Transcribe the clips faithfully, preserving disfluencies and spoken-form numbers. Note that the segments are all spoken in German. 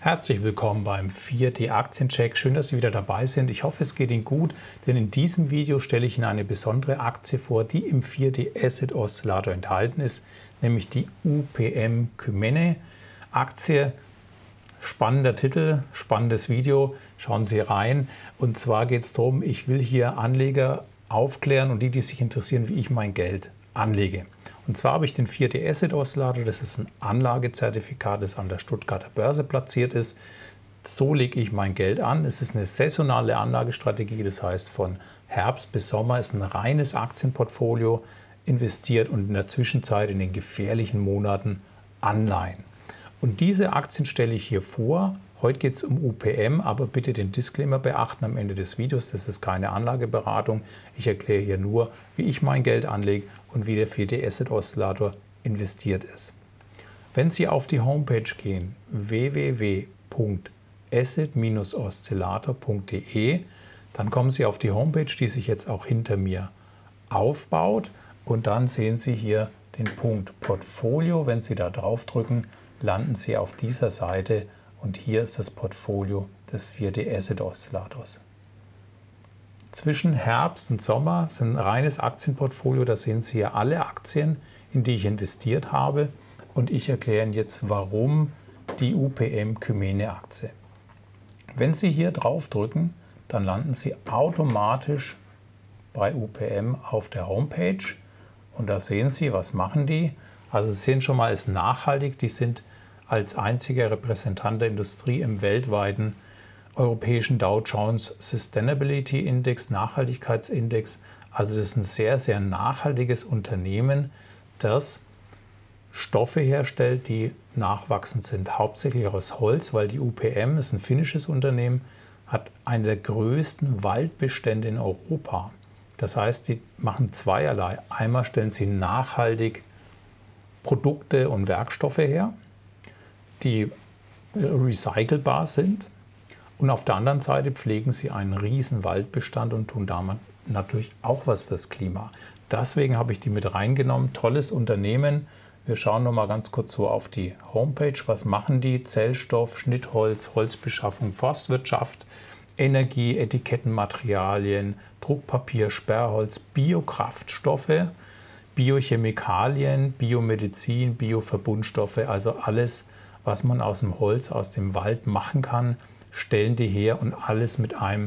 Herzlich willkommen beim vier D Aktiencheck. Schön, dass Sie wieder dabei sind. Ich hoffe, es geht Ihnen gut, denn in diesem Video stelle ich Ihnen eine besondere Aktie vor, die im vier D Asset Oszillator enthalten ist, nämlich die U P M Kymmene Aktie. Spannender Titel, spannendes Video. Schauen Sie rein. Und zwar geht es darum, ich will hier Anleger aufklären und die, die sich interessieren, wie ich mein Geld anlege. Und zwar habe ich den vier D Asset Oszillator, das ist ein Anlagezertifikat, das an der Stuttgarter Börse platziert ist. So lege ich mein Geld an. Es ist eine saisonale Anlagestrategie, das heißt von Herbst bis Sommer ist ein reines Aktienportfolio investiert und in der Zwischenzeit in den gefährlichen Monaten Anleihen. Und diese Aktien stelle ich hier vor. Heute geht es um U P M, aber bitte den Disclaimer beachten am Ende des Videos. Das ist keine Anlageberatung. Ich erkläre hier nur, wie ich mein Geld anlege und wie der vier D Asset Oszillator investiert ist. Wenn Sie auf die Homepage gehen, w w w punkt asset Bindestrich oszillator punkt de, dann kommen Sie auf die Homepage, die sich jetzt auch hinter mir aufbaut. Und dann sehen Sie hier den Punkt Portfolio. Wenn Sie da drauf drücken, landen Sie auf dieser Seite. Und hier ist das Portfolio des vier D Asset Oszillators. Zwischen Herbst und Sommer ist ein reines Aktienportfolio. Da sehen Sie hier alle Aktien, in die ich investiert habe. Und ich erkläre Ihnen jetzt, warum die U P M Kymmene Aktie. Wenn Sie hier drauf drücken, dann landen Sie automatisch bei U P M auf der Homepage. Und da sehen Sie, was machen die. Also Sie sehen schon mal, es ist nachhaltig. Die sind als einziger Repräsentant der Industrie im weltweiten europäischen Dow Jones Sustainability Index, Nachhaltigkeitsindex. Also das ist ein sehr, sehr nachhaltiges Unternehmen, das Stoffe herstellt, die nachwachsend sind, hauptsächlich aus Holz, weil die U P M ist ein finnisches Unternehmen, hat einen der größten Waldbestände in Europa. Das heißt, die machen zweierlei. Einmal stellen sie nachhaltig Produkte und Werkstoffe her, die recycelbar sind, und auf der anderen Seite pflegen sie einen riesen Waldbestand und tun damit natürlich auch was fürs Klima. Deswegen habe ich die mit reingenommen. Tolles Unternehmen. Wir schauen noch mal ganz kurz so auf die Homepage. Was machen die? Zellstoff, Schnittholz, Holzbeschaffung, Forstwirtschaft, Energie, Etikettenmaterialien, Druckpapier, Sperrholz, Biokraftstoffe, Biochemikalien, Biomedizin, Bioverbundstoffe, also alles, was man aus dem Holz, aus dem Wald machen kann, stellen die her, und alles mit einem,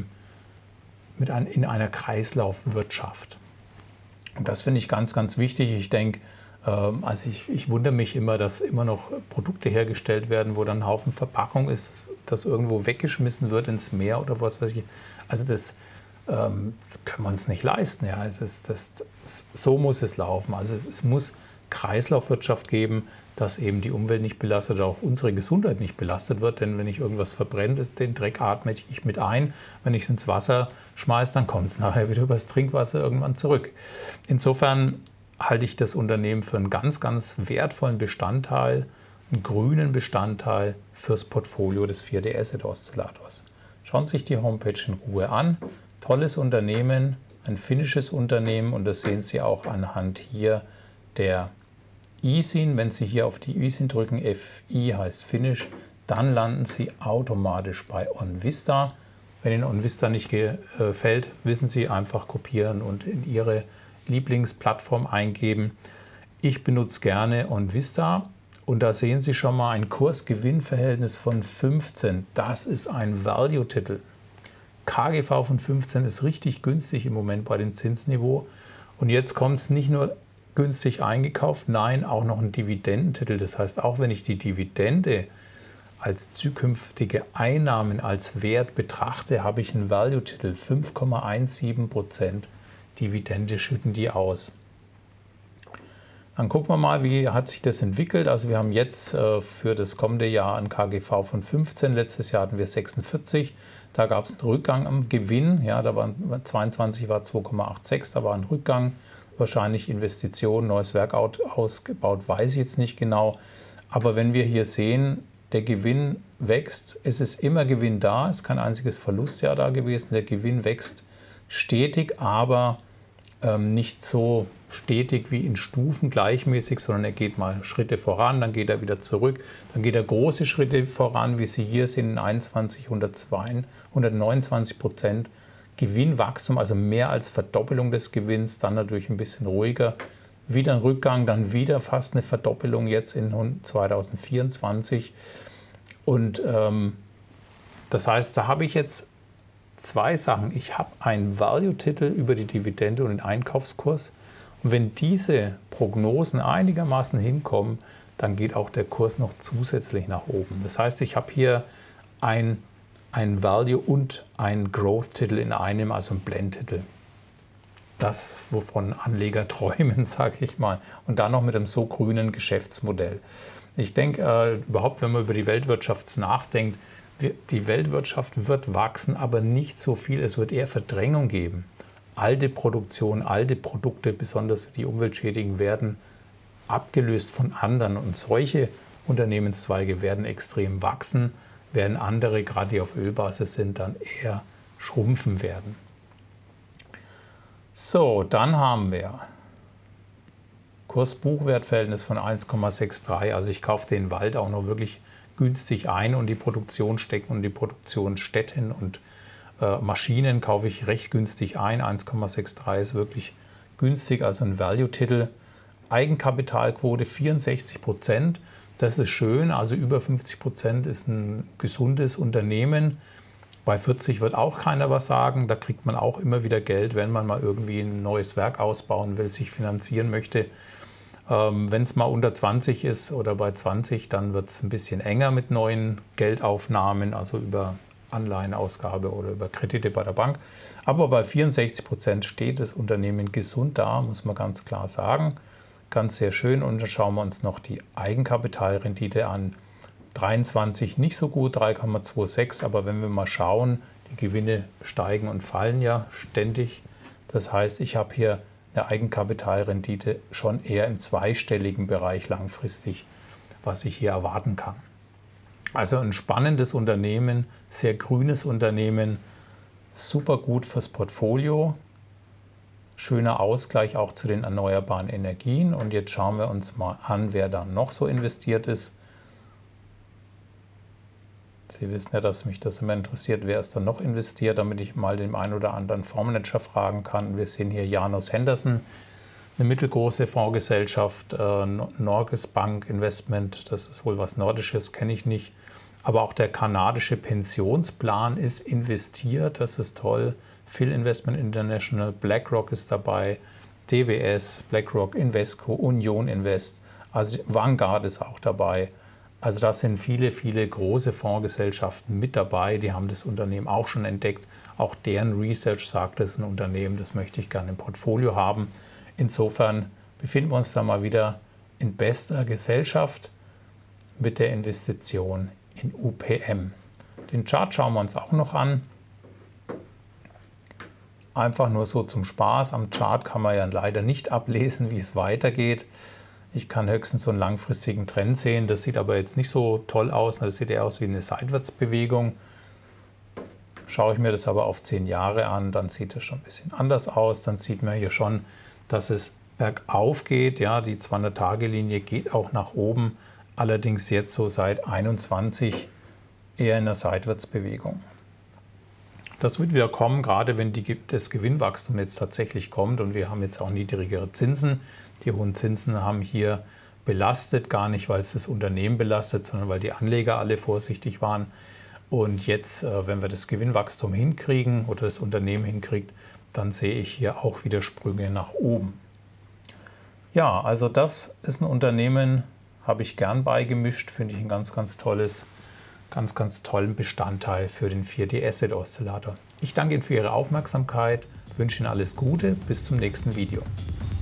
mit einem, in einer Kreislaufwirtschaft. Und das finde ich ganz, ganz wichtig. Ich denke, ähm, also ich, ich wundere mich immer, dass immer noch Produkte hergestellt werden, wo dann ein Haufen Verpackung ist, das irgendwo weggeschmissen wird ins Meer oder was weiß ich. Also das, ähm, das können wir uns nicht leisten. Ja. Das, das, das, so muss es laufen. Also es muss Kreislaufwirtschaft geben, dass eben die Umwelt nicht belastet oder auch unsere Gesundheit nicht belastet wird. Denn wenn ich irgendwas verbrenne, den Dreck atme ich mit ein. Wenn ich es ins Wasser schmeiße, dann kommt es nachher wieder übers Trinkwasser irgendwann zurück. Insofern halte ich das Unternehmen für einen ganz, ganz wertvollen Bestandteil, einen grünen Bestandteil fürs Portfolio des vier D Asset Oszillators. Schauen Sie sich die Homepage in Ruhe an. Tolles Unternehmen, ein finnisches Unternehmen, und das sehen Sie auch anhand hier der I S I N. Wenn Sie hier auf die I S I N drücken, F I heißt Finnisch, dann landen Sie automatisch bei OnVista. Wenn Ihnen OnVista nicht gefällt, wissen Sie, einfach kopieren und in Ihre Lieblingsplattform eingeben. Ich benutze gerne OnVista, und da sehen Sie schon mal ein Kurs-Gewinn-Verhältnis von fünfzehn. Das ist ein Value-Titel. K G V von fünfzehn ist richtig günstig im Moment bei dem Zinsniveau. Und jetzt kommt es nicht nur günstig eingekauft, nein, auch noch ein Dividendentitel. Das heißt, auch wenn ich die Dividende als zukünftige Einnahmen als Wert betrachte, habe ich einen Value-Titel. fünf Komma siebzehn Prozent Dividende schütten die aus. Dann gucken wir mal, wie hat sich das entwickelt. Also wir haben jetzt äh, für das kommende Jahr ein K G V von fünfzehn. Letztes Jahr hatten wir sechsundvierzig. Da gab es einen Rückgang am Gewinn. Ja, da waren zweiundzwanzig war zwei Komma sechsundachtzig, da war ein Rückgang. Wahrscheinlich Investitionen, neues Werk ausgebaut, weiß ich jetzt nicht genau. Aber wenn wir hier sehen, der Gewinn wächst, es ist immer Gewinn da, es ist kein einziges Verlustjahr da gewesen, der Gewinn wächst stetig, aber ähm, nicht so stetig wie in Stufen gleichmäßig, sondern er geht mal Schritte voran, dann geht er wieder zurück, dann geht er große Schritte voran, wie Sie hier sehen, in einundzwanzig, hundertzwei, hundertneunundzwanzig Prozent Gewinnwachstum, also mehr als Verdoppelung des Gewinns, dann natürlich ein bisschen ruhiger, wieder ein Rückgang, dann wieder fast eine Verdoppelung jetzt in zweitausendvierundzwanzig. Und ähm, das heißt, da habe ich jetzt zwei Sachen. Ich habe einen Value-Titel über die Dividende und den Einkaufskurs. Und wenn diese Prognosen einigermaßen hinkommen, dann geht auch der Kurs noch zusätzlich nach oben. Das heißt, ich habe hier ein, ein Value- und einen Growth-Titel in einem, also ein Blendtitel. Das, wovon Anleger träumen, sage ich mal. Und dann noch mit einem so grünen Geschäftsmodell. Ich denke, äh, überhaupt, wenn man über die Weltwirtschaft nachdenkt, die Weltwirtschaft wird wachsen, aber nicht so viel. Es wird eher Verdrängung geben. Alte Produktion, alte Produkte, besonders die umweltschädigen, werden abgelöst von anderen. Und solche Unternehmenszweige werden extrem wachsen, während andere, gerade die auf Ölbasis sind, dann eher schrumpfen werden. So, dann haben wir Kurs-Buchwert-Verhältnis von eins Komma dreiundsechzig. Also ich kaufe den Wald auch noch wirklich günstig ein und die Produktionsstätten und die Produktionsstätten und äh, Maschinen kaufe ich recht günstig ein. eins Komma dreiundsechzig ist wirklich günstig, also ein Value-Titel. Eigenkapitalquote vierundsechzig Prozent, das ist schön, also über fünfzig Prozent ist ein gesundes Unternehmen. Bei vierzig wird auch keiner was sagen, da kriegt man auch immer wieder Geld, wenn man mal irgendwie ein neues Werk ausbauen will, sich finanzieren möchte. Ähm, wenn es mal unter zwanzig ist oder bei zwanzig, dann wird es ein bisschen enger mit neuen Geldaufnahmen, also über Anleihenausgabe oder über Kredite bei der Bank. Aber bei vierundsechzig Prozent steht das Unternehmen gesund da, muss man ganz klar sagen. Ganz sehr schön. Und dann schauen wir uns noch die Eigenkapitalrendite an. dreiundzwanzig nicht so gut, drei Komma sechsundzwanzig, aber wenn wir mal schauen, die Gewinne steigen und fallen ja ständig. Das heißt, ich habe hier eine Eigenkapitalrendite schon eher im zweistelligen Bereich langfristig, was ich hier erwarten kann. Also ein spannendes Unternehmen, sehr grünes Unternehmen, super gut fürs Portfolio. Schöner Ausgleich auch zu den erneuerbaren Energien. Und jetzt schauen wir uns mal an, wer da noch so investiert ist. Sie wissen ja, dass mich das immer interessiert, wer ist da noch investiert, damit ich mal den einen oder anderen Fondsmanager fragen kann. Wir sehen hier Janus Henderson, eine mittelgroße Fondsgesellschaft, äh, Norges Bank Investment, das ist wohl was Nordisches, kenne ich nicht. Aber auch der kanadische Pensionsplan ist investiert, das ist toll. Phil Investment International, BlackRock ist dabei, D W S, BlackRock, Invesco, Union Invest, also Vanguard ist auch dabei. Also da sind viele, viele große Fondsgesellschaften mit dabei, die haben das Unternehmen auch schon entdeckt. Auch deren Research sagt, das ist ein Unternehmen, das möchte ich gerne im Portfolio haben. Insofern befinden wir uns da mal wieder in bester Gesellschaft mit der Investition in U P M. Den Chart schauen wir uns auch noch an. Einfach nur so zum Spaß. Am Chart kann man ja leider nicht ablesen, wie es weitergeht. Ich kann höchstens so einen langfristigen Trend sehen. Das sieht aber jetzt nicht so toll aus. Das sieht eher aus wie eine Seitwärtsbewegung. Schaue ich mir das aber auf zehn Jahre an, dann sieht es schon ein bisschen anders aus. Dann sieht man hier schon, dass es bergauf geht. Ja, die zweihundert-Tage-Linie geht auch nach oben. Allerdings jetzt so seit einundzwanzig eher in einer Seitwärtsbewegung. Das wird wieder kommen, gerade wenn die, das Gewinnwachstum jetzt tatsächlich kommt und wir haben jetzt auch niedrigere Zinsen. Die hohen Zinsen haben hier belastet, gar nicht, weil es das Unternehmen belastet, sondern weil die Anleger alle vorsichtig waren. Und jetzt, wenn wir das Gewinnwachstum hinkriegen oder das Unternehmen hinkriegt, dann sehe ich hier auch wieder Sprünge nach oben. Ja, also das ist ein Unternehmen, habe ich gern beigemischt, finde ich ein ganz, ganz tolles ganz, ganz tollen Bestandteil für den vier D Asset Oszillator. Ich danke Ihnen für Ihre Aufmerksamkeit, wünsche Ihnen alles Gute, bis zum nächsten Video.